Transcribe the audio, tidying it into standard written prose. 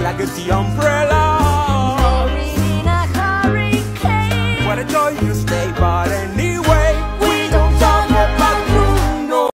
like a tea umbrella. Rolling in a hurricane. What a joy you